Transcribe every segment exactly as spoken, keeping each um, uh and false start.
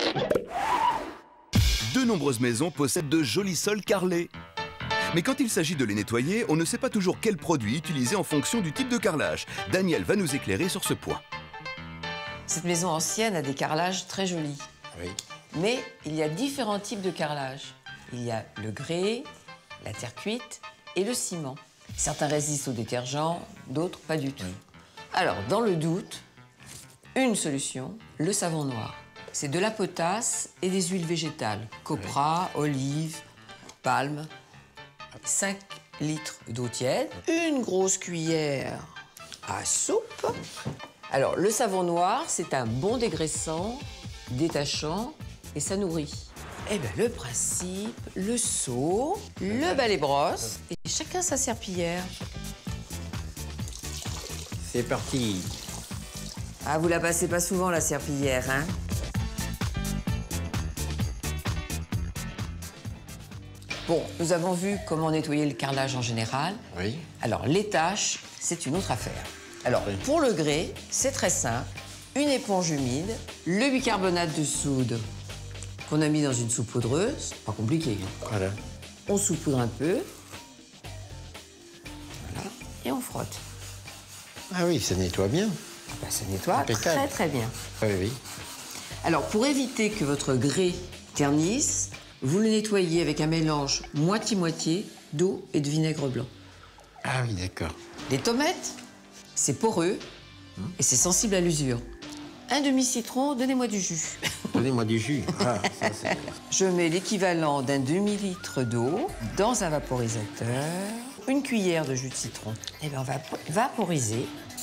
De nombreuses maisons possèdent de jolis sols carrelés. Mais quand il s'agit de les nettoyer, on ne sait pas toujours quel produit utiliser en fonction du type de carrelage. Daniel va nous éclairer sur ce point. Cette maison ancienne a des carrelages très jolis. Oui. Mais il y a différents types de carrelage. Il y a le grès, la terre cuite et le ciment. Certains résistent au détergent, d'autres pas du tout. Oui. Alors, dans le doute, une solution, le savon noir. C'est de la potasse et des huiles végétales. Copra, oui. Olive, palme. cinq litres d'eau tiède. Une grosse cuillère à soupe. Alors, le savon noir, c'est un bon dégraissant, détachant et ça nourrit. Eh bien, le principe, le seau, le balai-brosse et chacun sa serpillière. C'est parti. Ah, vous la passez pas souvent, la serpillière, hein? Bon, nous avons vu comment nettoyer le carrelage en général. Oui. Alors, les tâches, c'est une autre affaire. Alors, oui. Pour le grès, c'est très simple. Une éponge humide, le bicarbonate de soude qu'on a mis dans une soupe poudreuse. Pas compliqué. Hein. Voilà. On saupoudre un peu. Voilà. Et on frotte. Ah oui, ça nettoie bien. Ah ben, ça nettoie impeccable. Très, très bien. Oui, oui. Alors, pour éviter que votre grès ternisse, vous le nettoyez avec un mélange moitié-moitié d'eau et de vinaigre blanc. Ah oui, d'accord. Les tomates, c'est poreux hum. et c'est sensible à l'usure. Un demi-citron, donnez-moi du jus. Donnez-moi du jus. Ah, ça, je mets l'équivalent d'un demi-litre d'eau dans un vaporisateur, une cuillère de jus de citron. Et bien, on va vaporiser.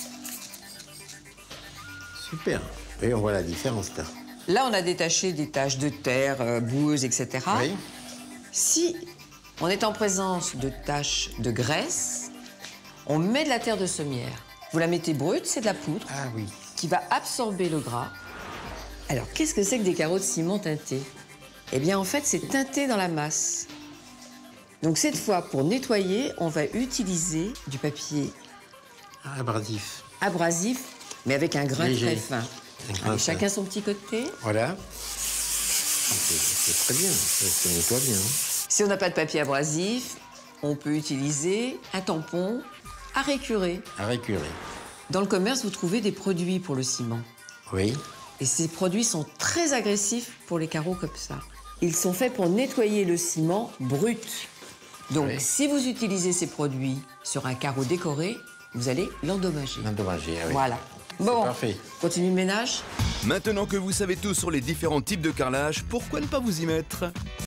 Super. Et on voit la différence, là. Là, on a détaché des taches de terre, euh, boueuses, et cetera. Oui. Si on est en présence de taches de graisse, on met de la terre de sommière. Vous la mettez brute, c'est de la poudre. Ah oui. Qui va absorber le gras. Alors, qu'est-ce que c'est que des carreaux de ciment teintés? Eh bien, en fait, c'est teinté dans la masse. Donc, cette fois, pour nettoyer, on va utiliser du papier abrasif. Abrasif, mais avec un grain léger. Très fin. Allez, chacun son petit côté. Voilà. C'est très bien, ça nettoie bien. Hein. Si on n'a pas de papier abrasif, on peut utiliser un tampon à récurer. À récurer. Dans le commerce, vous trouvez des produits pour le ciment. Oui. Et ces produits sont très agressifs pour les carreaux comme ça. Ils sont faits pour nettoyer le ciment brut. Donc, oui. Si vous utilisez ces produits sur un carreau décoré, vous allez l'endommager. L'endommager, oui. Voilà. Bon, parfait. Continue le ménage. Maintenant que vous savez tout sur les différents types de carrelage, pourquoi ne pas vous y mettre?